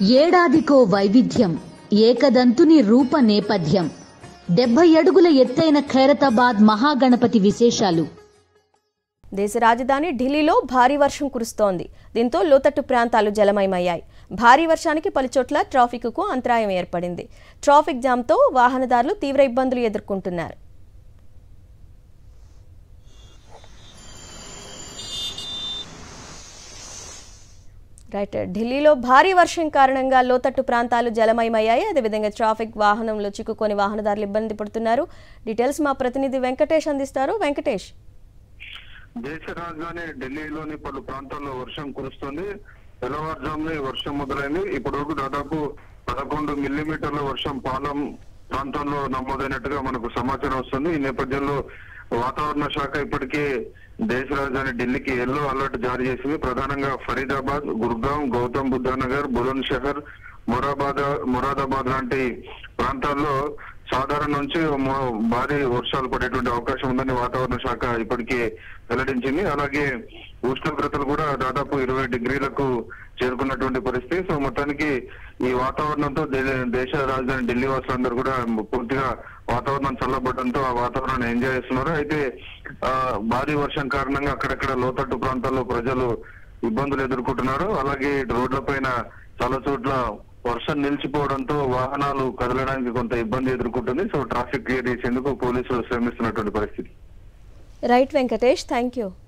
ఏడాదికో వైవిధ్యం, ఏకదంతుని రూప నేపథ్యం. 70 అడుగుల ఎత్తైన ఖైరతాబాద్ మహాగణపతి విశేషాలు. దేశ రాజధాని ఢిల్లీలో భారీ వర్షం కురుస్తోంది. దీంతో లోతట్టు ప్రాంతాలు జలమయమయ్యాయి. భారీ వర్షానికి పలుచోట్ల ట్రాఫిక్కు అంతరాయం ఏర్పడింది. ట్రాఫిక్ జామ్తో వాహనదారులు తీవ్ర ఇబ్బందులు ఎదుర్కొంటున్నారు. ఢిల్లీలో భారీ వర్షం కారణంగా లోతట్టు ప్రాంతాలు జలమయమయ్యాయి. అదేవిధంగా ట్రాఫిక్ వాహనంలో చిక్కుకొని వాహనదారులు ఇబ్బంది పడుతున్నారు. డీటెయిల్స్ మా ప్రతినిధి వెంకటేష్ అందిస్తారు. వెంకటేష్, దేశ రాజధాని ఢిల్లీలోని పలు ప్రాంతాల్లో వర్షం కురుస్తుంది. తెల్లవారుజామున వర్షం మొదలైంది. ఇప్పటివరకు దాదాపు 11 మిల్లీమీటర్ల వర్షం పాలం ప్రాంతంలో నమోదైనట్టుగా మనకు సమాచారం వస్తుంది. ఈ నేపథ్యంలో వాతావరణ శాఖ ఇప్పటికే దేశ రాజధాని ఢిల్లీకి ఎల్లో అలర్ట్ జారీ చేసింది. ప్రధానంగా ఫరీదాబాద్, గుర్గాం, గౌతమ్ బుద్ధ నగర్, బులంద్ షహర్, మొరాదాబాద్ లాంటి ప్రాంతాల్లో సాధారణ నుంచి భారీ వర్షాలు పడేటువంటి అవకాశం ఉందని వాతావరణ శాఖ ఇప్పటికే వెల్లడించింది. అలాగే ఉష్ణోగ్రతలు కూడా దాదాపు 20 డిగ్రీలకు చేరుకున్నటువంటి పరిస్థితి. సో మొత్తానికి ఈ వాతావరణంతో దేశ రాజధాని ఢిల్లీ వాసులందరూ కూడా పూర్తిగా వాతావరణం చల్లబడడంతో ఆ వాతావరణాన్ని ఎంజాయ్ చేస్తున్నారు. అయితే భారీ వర్షం కారణంగా అక్కడక్కడ లోతట్టు ప్రాంతాల్లో ప్రజలు ఇబ్బందులు ఎదుర్కొంటున్నారు. అలాగే రోడ్ల పైన చాలా చోట్ల వర్షం నిలిచిపోవడంతో వాహనాలు కదలడానికి కొంత ఇబ్బంది ఎదుర్కొంటుంది. సో ట్రాఫిక్ క్లియర్ చేసేందుకు పోలీసులు శ్రమిస్తున్నటువంటి పరిస్థితి. Right Venkatesh, thank you.